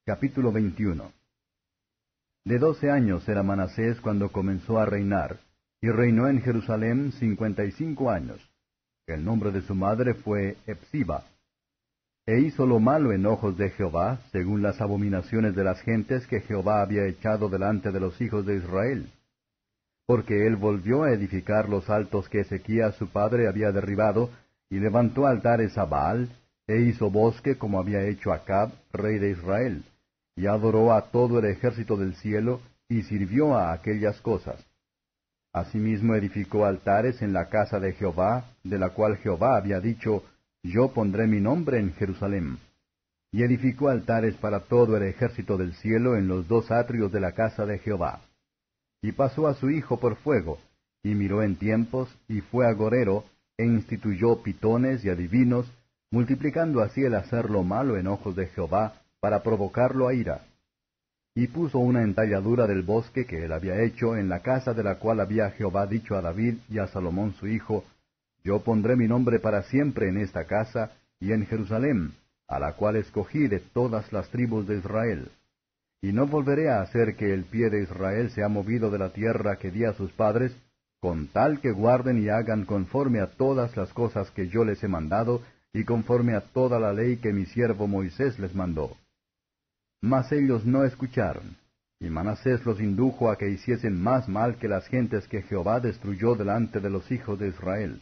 Capítulo 21. De 12 años era Manasés cuando comenzó a reinar, y reinó en Jerusalén 55 años. El nombre de su madre fue Hepsiba. E hizo lo malo en ojos de Jehová, según las abominaciones de las gentes que Jehová había echado delante de los hijos de Israel. Porque él volvió a edificar los altos que Ezequías su padre había derribado, y levantó altares a Baal, e hizo bosque como había hecho Acab, rey de Israel, y adoró a todo el ejército del cielo, y sirvió a aquellas cosas. Asimismo edificó altares en la casa de Jehová, de la cual Jehová había dicho, Yo pondré mi nombre en Jerusalén. Y edificó altares para todo el ejército del cielo en los 2 atrios de la casa de Jehová. Y pasó a su hijo por fuego, y miró en tiempos, y fue agorero, e instituyó pitones y adivinos, multiplicando así el hacer lo malo en ojos de Jehová, para provocarlo a ira. Y puso una entalladura del bosque que él había hecho en la casa de la cual había Jehová dicho a David y a Salomón su hijo, Yo pondré mi nombre para siempre en esta casa y en Jerusalén, a la cual escogí de todas las tribus de Israel. Y no volveré a hacer que el pie de Israel sea movido de la tierra que di a sus padres, con tal que guarden y hagan conforme a todas las cosas que yo les he mandado, y conforme a toda la ley que mi siervo Moisés les mandó. Mas ellos no escucharon, y Manasés los indujo a que hiciesen más mal que las gentes que Jehová destruyó delante de los hijos de Israel.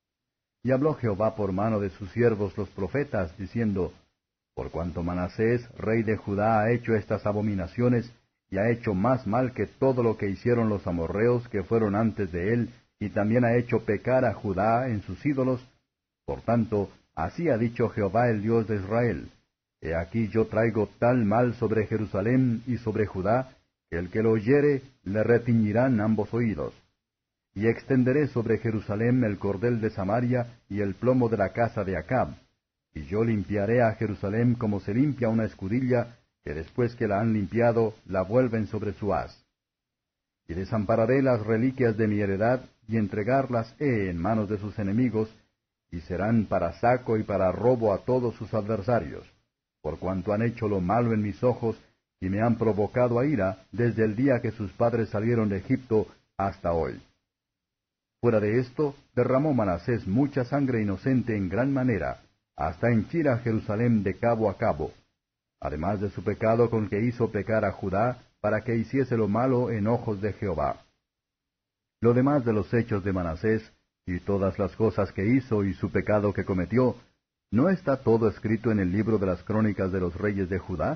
Y habló Jehová por mano de sus siervos los profetas, diciendo, Por cuanto Manasés, rey de Judá, ha hecho estas abominaciones, y ha hecho más mal que todo lo que hicieron los amorreos que fueron antes de él, y también ha hecho pecar a Judá en sus ídolos, por tanto, así ha dicho Jehová el Dios de Israel, He aquí yo traigo tal mal sobre Jerusalén y sobre Judá, que el que lo oyere le retiñirán ambos oídos. Y extenderé sobre Jerusalén el cordel de Samaria y el plomo de la casa de Acab. Y yo limpiaré a Jerusalén como se limpia una escudilla, que después que la han limpiado, la vuelven sobre su haz. Y desampararé las reliquias de mi heredad, y entregarlas he en manos de sus enemigos, y serán para saco y para robo a todos sus adversarios, por cuanto han hecho lo malo en mis ojos, y me han provocado a ira desde el día que sus padres salieron de Egipto hasta hoy. Fuera de esto, derramó Manasés mucha sangre inocente en gran manera, hasta henchir a Jerusalén de cabo a cabo, además de su pecado con que hizo pecar a Judá, para que hiciese lo malo en ojos de Jehová. Lo demás de los hechos de Manasés, y todas las cosas que hizo y su pecado que cometió, ¿no está todo escrito en el libro de las crónicas de los reyes de Judá?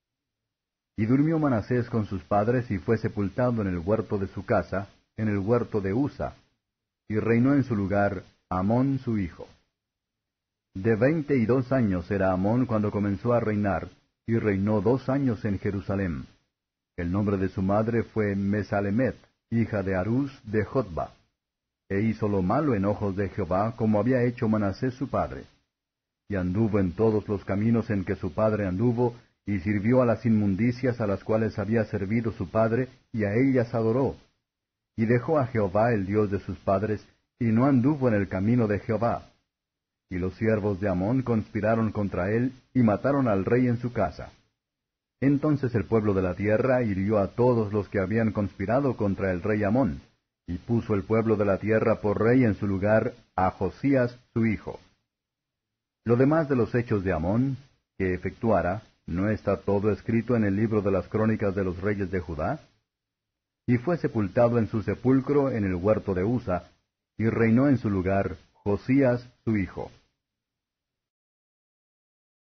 Y durmió Manasés con sus padres y fue sepultado en el huerto de su casa, en el huerto de Usa, y reinó en su lugar Amón su hijo. De 22 años era Amón cuando comenzó a reinar, y reinó 2 años en Jerusalén. El nombre de su madre fue Mesalemet, hija de Harús de Jotba. E hizo lo malo en ojos de Jehová, como había hecho Manasés su padre. Y anduvo en todos los caminos en que su padre anduvo, y sirvió a las inmundicias a las cuales había servido su padre, y a ellas adoró. Y dejó a Jehová el Dios de sus padres, y no anduvo en el camino de Jehová. Y los siervos de Amón conspiraron contra él, y mataron al rey en su casa. Entonces el pueblo de la tierra hirió a todos los que habían conspirado contra el rey Amón, y puso el pueblo de la tierra por rey en su lugar a Josías su hijo. Lo demás de los hechos de Amón, que efectuara, ¿no está todo escrito en el libro de las crónicas de los reyes de Judá? Y fue sepultado en su sepulcro en el huerto de Usa, y reinó en su lugar Josías su hijo.